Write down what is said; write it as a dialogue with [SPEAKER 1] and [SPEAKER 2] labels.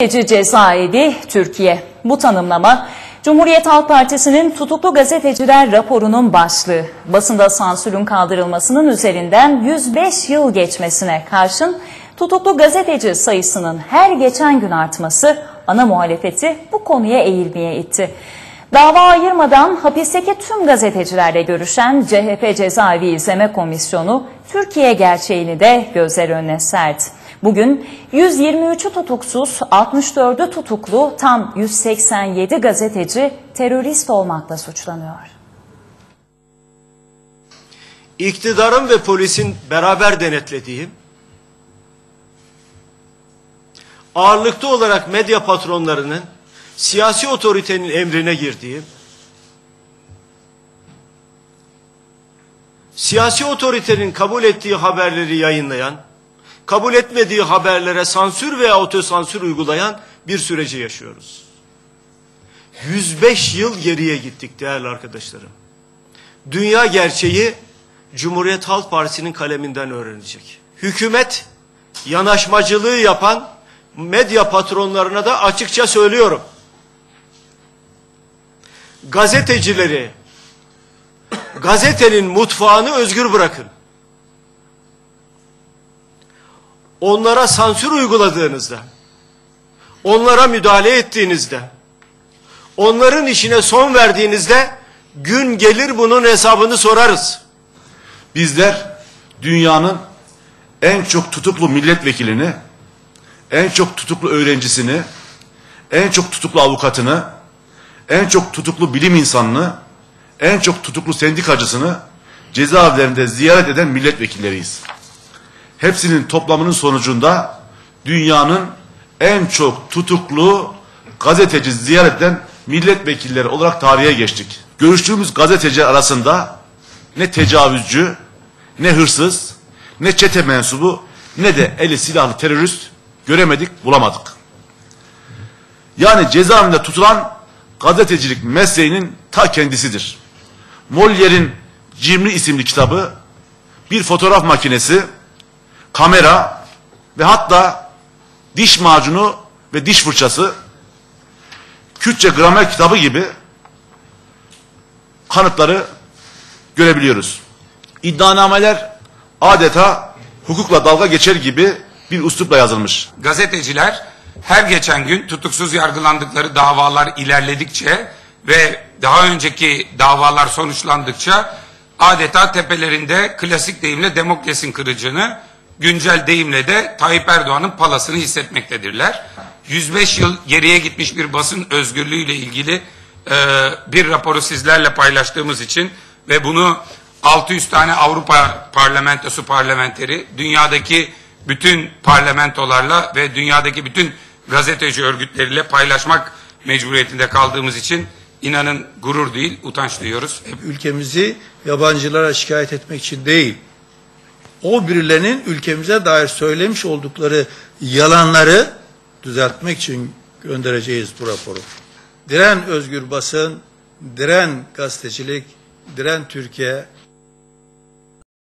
[SPEAKER 1] Cezaevi Türkiye. Bu tanımlama Cumhuriyet Halk Partisi'nin tutuklu gazeteciler raporunun başlığı. Basında sansürün kaldırılmasının üzerinden 105 yıl geçmesine karşın tutuklu gazeteci sayısının her geçen gün artması ana muhalefeti bu konuya eğilmeye itti. Dava ayırmadan hapisteki tüm gazetecilerle görüşen CHP Cezaevi İzleme Komisyonu Türkiye gerçeğini de gözler önüne serdi. Bugün 123'ü tutuksuz, 64'ü tutuklu, tam 187 gazeteci terörist olmakla suçlanıyor.
[SPEAKER 2] İktidarın ve polisin beraber denetlediği, ağırlıklı olarak medya patronlarının siyasi otoritenin emrine girdiği, siyasi otoritenin kabul ettiği haberleri yayınlayan, kabul etmediği haberlere sansür veya otosansür uygulayan bir süreci yaşıyoruz. 105 yıl geriye gittik değerli arkadaşlarım. Dünya gerçeği Cumhuriyet Halk Partisi'nin kaleminden öğrenecek. Hükümet yanaşmacılığı yapan medya patronlarına da açıkça söylüyorum. Gazetecileri, gazetenin mutfağını özgür bırakın. Onlara sansür uyguladığınızda, onlara müdahale ettiğinizde, onların işine son verdiğinizde gün gelir bunun hesabını sorarız.
[SPEAKER 3] Bizler dünyanın en çok tutuklu milletvekilini, en çok tutuklu öğrencisini, en çok tutuklu avukatını, en çok tutuklu bilim insanını, en çok tutuklu sendikacısını cezaevlerinde ziyaret eden milletvekilleriyiz. Hepsinin toplamının sonucunda dünyanın en çok tutuklu gazeteci ziyaret eden milletvekilleri olarak tarihe geçtik. Görüştüğümüz gazeteci arasında ne tecavüzcü, ne hırsız, ne çete mensubu, ne de eli silahlı terörist göremedik, bulamadık. Yani cezaevinde tutulan gazetecilik mesleğinin ta kendisidir. Molière'in Cimri isimli kitabı, bir fotoğraf makinesi, kamera ve hatta diş macunu ve diş fırçası, Kürtçe gramer kitabı gibi kanıtları görebiliyoruz. İddianameler adeta hukukla dalga geçer gibi bir üslupla yazılmış.
[SPEAKER 4] Gazeteciler her geçen gün tutuksuz yargılandıkları davalar ilerledikçe ve daha önceki davalar sonuçlandıkça adeta tepelerinde klasik deyimle Demokles'in kılıcını, güncel deyimle de Tayyip Erdoğan'ın palasını hissetmektedirler. 105 yıl geriye gitmiş bir basın özgürlüğüyle ilgili bir raporu sizlerle paylaştığımız için ve bunu 600 tane Avrupa parlamentosu parlamenteri, dünyadaki bütün parlamentolarla ve dünyadaki bütün gazeteci örgütleriyle paylaşmak mecburiyetinde kaldığımız için inanın gurur değil, utanç duyuyoruz.
[SPEAKER 5] Ülkemizi yabancılara şikayet etmek için değil, o birilerinin ülkemize dair söylemiş oldukları yalanları düzeltmek için göndereceğiz bu raporu. Diren özgür basın, diren gazetecilik, diren Türkiye,